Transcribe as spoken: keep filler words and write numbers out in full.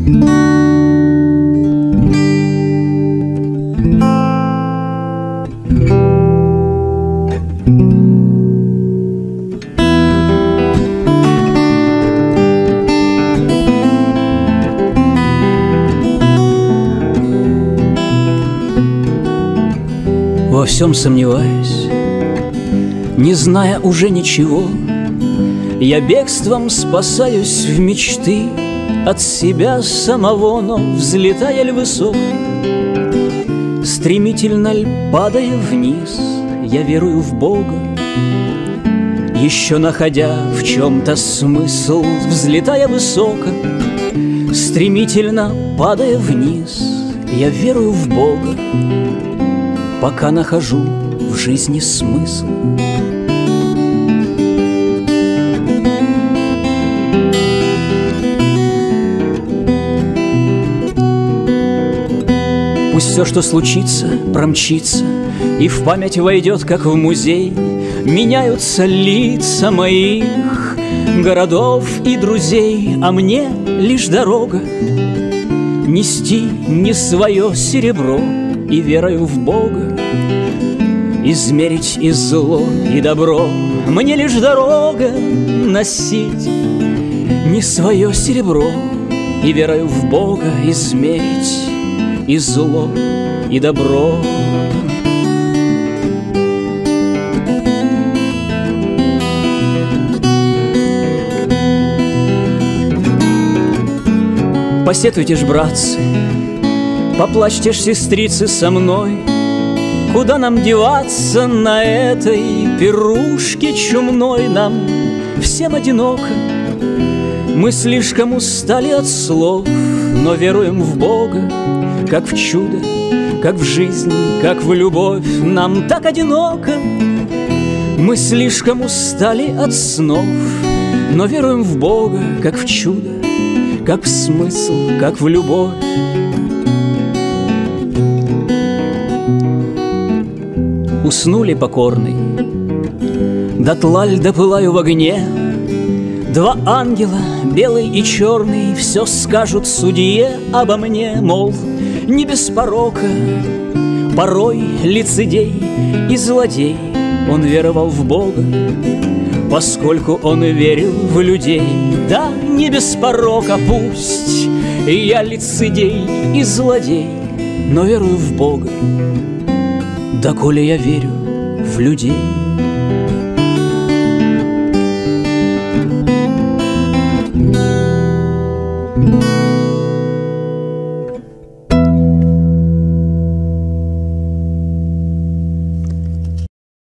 Во всем сомневаюсь, не зная уже ничего, я бегством спасаюсь в мечты от себя самого, но взлетая ль высоко, стремительно ль падая вниз, я верую в Бога. Еще находя в чем-то смысл, взлетая высоко, стремительно падая вниз, я верую в Бога. Пока нахожу в жизни смысл. Пусть все, что случится, промчится и в память войдет, как в музей. Меняются лица моих городов и друзей, а мне лишь дорога нести не свое серебро и верою в Бога измерить и зло, и добро. Мне лишь дорога носить не свое серебро и верою в Бога измерить и зло, и добро. Посетуйте ж, братцы, поплачьте ж, сестрицы, со мной. Куда нам деваться на этой пирушке чумной? Нам всем одиноко, мы слишком устали от слов, но веруем в Бога, как в чудо, как в жизнь, как в любовь. Нам так одиноко, мы слишком устали от снов, но веруем в Бога, как в чудо, как в смысл, как в любовь. Уснули покорный, дотла ль допылаю в огне. Два ангела, белый и черный, все скажут судье обо мне, мол, не без порока, порой лицедей и злодей. Он веровал в Бога, поскольку он верил в людей. Да, не без порока, пусть я лицедей и злодей, но верую в Бога, доколе я верю в людей. Thank you.